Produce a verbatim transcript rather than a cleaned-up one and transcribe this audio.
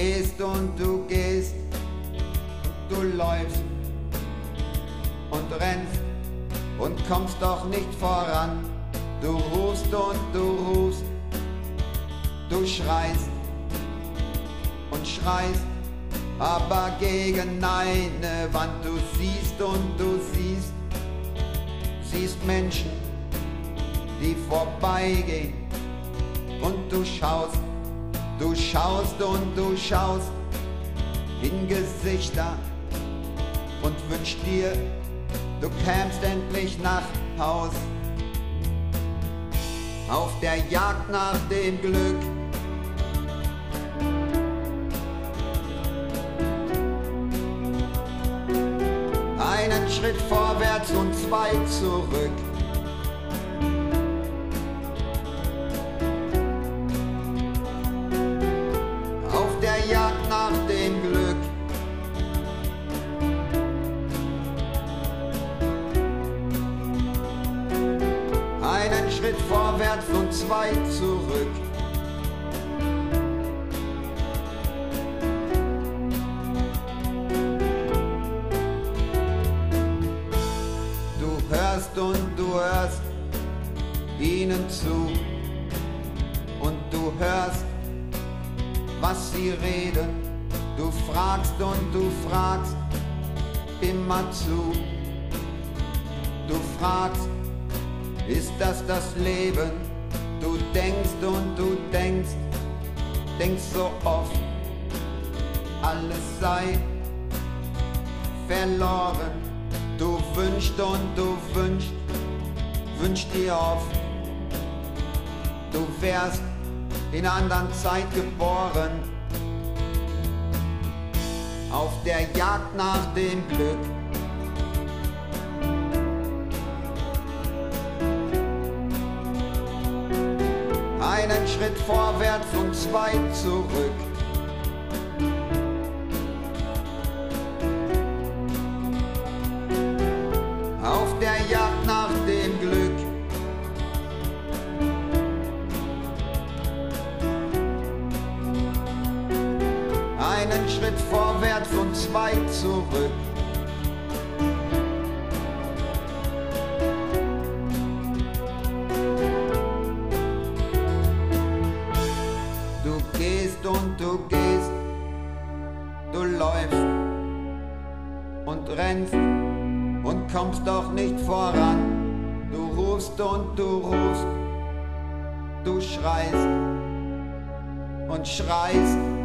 gehst und du gehst, du läufst und rennst und kommst doch nicht voran. Du rufst und du rufst, du schreist und schreist, aber gegen eine Wand. Du siehst und du siehst, siehst Menschen, die vorbeigehen, und du schaust, du schaust und du schaust in Gesichter und wünschst dir, du kämst endlich nach Haus. Auf der Jagd nach dem Glück, einen Schritt vorwärts und zwei zurück. Auf der Jagd nach dem Glück, einen Schritt vorwärts und zwei zurück. Du hörst und du hörst ihnen zu und du hörst, was sie reden. Du fragst und du fragst immer zu. Du fragst, ist das das Leben? Du denkst und du denkst, denkst so oft, alles sei verloren. Du wünschst und du wünschst, wünschst dir oft, du wärst in einer anderen Zeit geboren. Auf der Jagd nach dem Glück, einen Schritt vorwärts und zwei zurück. Auf der Jagd nach dem Glück, einen Schritt vorwärts und zwei zurück. Du gehst und du gehst, du läufst und rennst und kommst doch nicht voran. Du rufst und du rufst, du schreist und schreist,